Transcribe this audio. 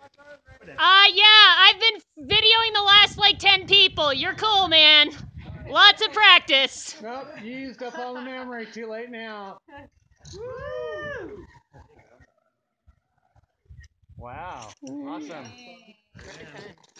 Yeah, I've been videoing the last like 10 people. You're cool, man. Lots of practice. Nope, you used up all the memory. Too late now. Woo! Wow, awesome. Perfect time.